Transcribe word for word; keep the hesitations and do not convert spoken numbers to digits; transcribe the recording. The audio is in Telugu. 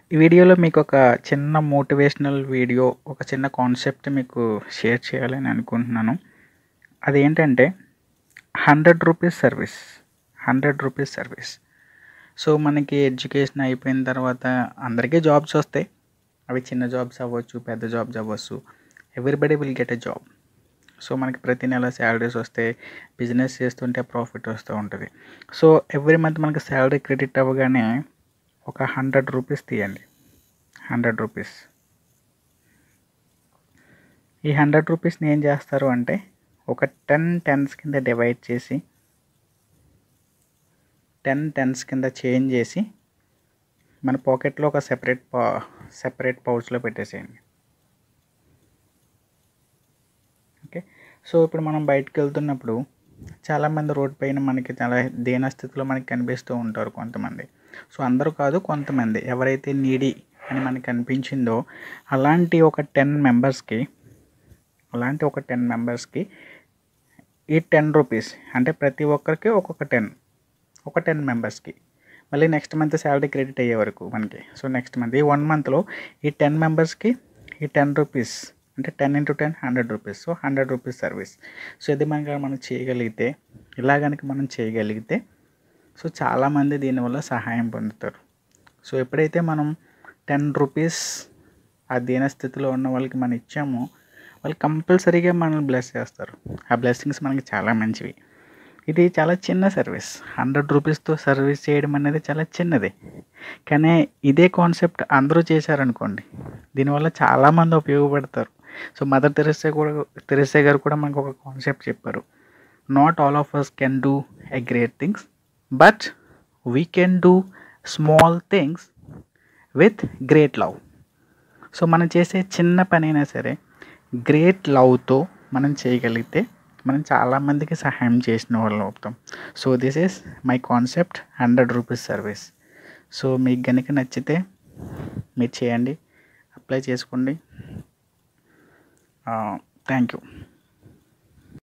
ఈ వీడియోలో మీకు ఒక చిన్న మోటివేషనల్ వీడియో, ఒక చిన్న కాన్సెప్ట్ మీకు షేర్ చేయాలని అనుకుంటున్నాను. అదేంటంటే hundred rupees service. Hundred rupees service. So మనకి ఎడ్యుకేషన్ అయిపోయిన తర్వాత అందరికీ జాబ్స్ వస్తాయి. అవి చిన్న జాబ్స్ అవ్వచ్చు, పెద్ద జాబ్స్ అవ్వచ్చు. Everybody will get a job. So మనకి ప్రతి నెల శాలరీస్ వస్తాయి. బిజినెస్ చేస్తుంటే ప్రాఫిట్ వస్తూ ఉంటుంది. సో ఎవ్రీ మంత్ మనకి శాలరీ క్రెడిట్ అవ్వగానే ఒక హండ్రెడ్ రూపీస్ తీయండి. Hundred rupees. ఈ హండ్రెడ్ రూపీస్ని ఏం చేస్తారు అంటే ఒక టెన్ టెన్స్ కింద డివైడ్ చేసి టెన్ టెన్స్ కింద చేంజ్ చేసి మన పాకెట్లో ఒక సెపరేట్ పా సెపరేట్ పౌచ్లో పెట్టేసేయండి. ఓకే. సో ఇప్పుడు మనం బయటకు వెళ్తున్నప్పుడు చాలామంది రోడ్ పైన మనకి చాలా దీన స్థితిలో మనకి కనిపిస్తూ ఉంటారు కొంతమంది. సో అందరూ కాదు, కొంతమంది ఎవరైతే నీడీ అని మనకి అనిపించిందో అలాంటి ఒక టెన్ మెంబర్స్కి అలాంటి ఒక టెన్ మెంబర్స్కి ఈ టెన్ రూపీస్ అంటే ప్రతి ఒక్కరికి ఒక్కొక్క టెన్ ఒక టెన్ మెంబర్స్కి మళ్ళీ నెక్స్ట్ మంత్ శాలరీ క్రెడిట్ అయ్యే వరకు మనకి. సో నెక్స్ట్ మంత్ ఈ వన్ మంత్లో ఈ టెన్ మెంబర్స్కి ఈ టెన్ రూపీస్ అంటే ten into ten hundred rupees. So hundred rupees service. So ఇది మనకి మనం చేయగలిగితే, ఇలా కనుక మనం చేయగలిగితే సో చాలామంది దీనివల్ల సహాయం పొందుతారు. సో ఎప్పుడైతే మనం టెన్ రూపీస్ ఆ దీన స్థితిలో ఉన్న వాళ్ళకి మనం ఇచ్చామో వాళ్ళు కంపల్సరీగా మనల్ని బ్లెస్ చేస్తారు. ఆ బ్లెస్సింగ్స్ మనకి చాలా మంచివి. ఇది చాలా చిన్న సర్వీస్. హండ్రెడ్ రూపీస్తో సర్వీస్ చేయడం అనేది చాలా చిన్నది. కానీ ఇదే కాన్సెప్ట్ అందరూ చేశారనుకోండి, దీనివల్ల చాలామంది ఉపయోగపడతారు. సో మదర్ తెరెసా కూడా తెరెసా గారు కూడా మనకు ఒక కాన్సెప్ట్ చెప్పారు. Not all of us can do a great things, but we can do small things with great love. So మనం చేసే చిన్న పని అయినా సరే గ్రేట్ లవ్తో మనం చేయగలిగితే మనం చాలామందికి సహాయం చేసిన వాళ్ళు అవుతాం. So this is my concept, hundred rupees service. So మీకు కనుక నచ్చితే మీరు చేయండి, అప్లై చేసుకోండి. Thank you.